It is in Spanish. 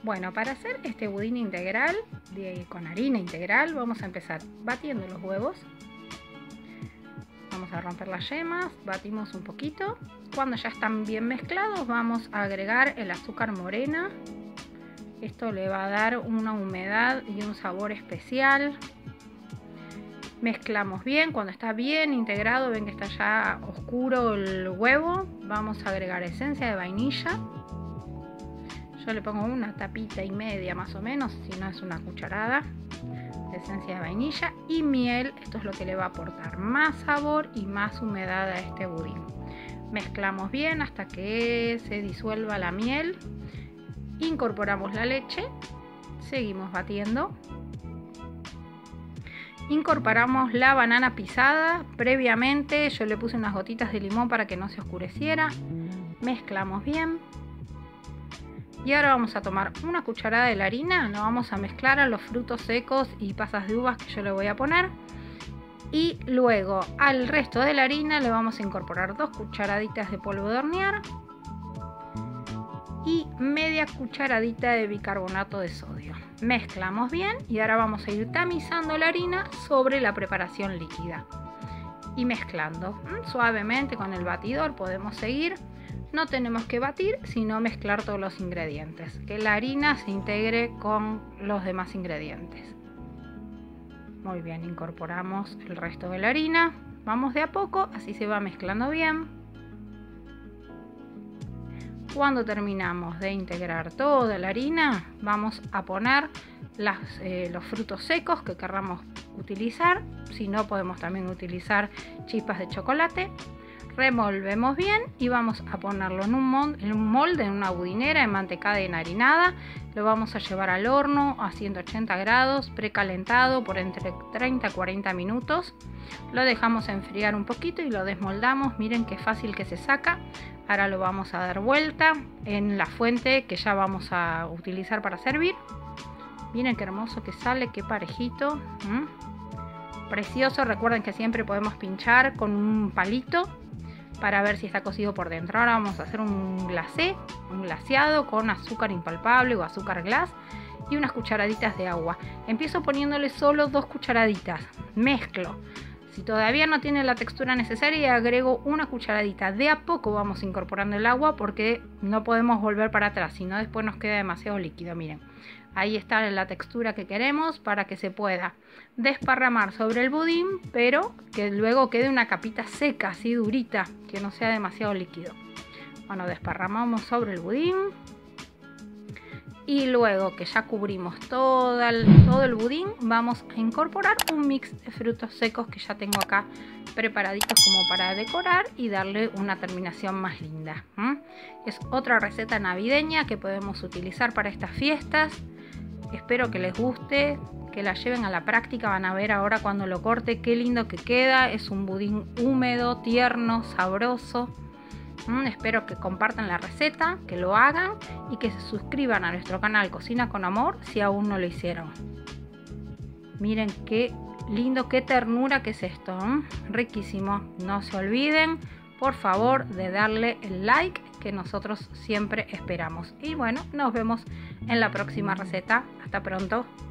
Bueno, para hacer este budín integral con harina integral vamos a empezar batiendo los huevos. Vamos a romper las yemas, batimos un poquito. Cuando ya están bien mezclados vamos a agregar el azúcar morena. Esto le va a dar una humedad y un sabor especial. Mezclamos bien, cuando está bien integrado, ven que está ya oscuro el huevo, vamos a agregar esencia de vainilla. Yo le pongo una tapita y media más o menos, si no es una cucharada de esencia de vainilla, y miel. Esto es lo que le va a aportar más sabor y más humedad a este budín. Mezclamos bien hasta que se disuelva la miel. Incorporamos la leche, seguimos batiendo. Incorporamos la banana pisada. Previamente yo le puse unas gotitas de limón para que no se oscureciera. Mezclamos bien. Y ahora vamos a tomar una cucharada de la harina, lo vamos a mezclar a los frutos secos y pasas de uvas que yo le voy a poner. Y luego al resto de la harina le vamos a incorporar 2 cucharaditas de polvo de hornear y media cucharadita de bicarbonato de sodio. Mezclamos bien y ahora vamos a ir tamizando la harina sobre la preparación líquida. Y mezclando suavemente con el batidor podemos seguir. No tenemos que batir, sino mezclar todos los ingredientes. Que la harina se integre con los demás ingredientes. Muy bien, incorporamos el resto de la harina. Vamos de a poco, así se va mezclando bien. Cuando terminamos de integrar toda la harina, vamos a poner los frutos secos que querramos utilizar. Si no, podemos también utilizar chispas de chocolate. Revolvemos bien y vamos a ponerlo en un molde, en una budinera enmantecada y enharinada. Lo vamos a llevar al horno a 180 grados, precalentado por entre 30 y 40 minutos. Lo dejamos enfriar un poquito y lo desmoldamos. Miren qué fácil que se saca. Ahora lo vamos a dar vuelta en la fuente que ya vamos a utilizar para servir. Miren qué hermoso que sale, qué parejito. Precioso. Recuerden que siempre podemos pinchar con un palito para ver si está cocido por dentro. Ahora vamos a hacer un glaseado con azúcar impalpable o azúcar glass y unas cucharaditas de agua. Empiezo poniéndole solo 2 cucharaditas, mezclo. Si todavía no tiene la textura necesaria, agrego una cucharadita. De a poco vamos incorporando el agua porque no podemos volver para atrás, si no después nos queda demasiado líquido. Miren, ahí está la textura que queremos para que se pueda desparramar sobre el budín, pero que luego quede una capita seca, así durita, que no sea demasiado líquido. Bueno, desparramamos sobre el budín. Y luego que ya cubrimos todo el budín, vamos a incorporar un mix de frutos secos que ya tengo acá preparaditos como para decorar y darle una terminación más linda. Es otra receta navideña que podemos utilizar para estas fiestas. Espero que les guste, que la lleven a la práctica. Van a ver ahora cuando lo corte qué lindo que queda. Es un budín húmedo, tierno, sabroso. Espero que compartan la receta, que lo hagan y que se suscriban a nuestro canal Cocina con Amor si aún no lo hicieron. Miren qué lindo, qué ternura que es esto. Riquísimo. No se olviden, por favor, de darle el like que nosotros siempre esperamos. Y bueno, nos vemos en la próxima receta. Hasta pronto.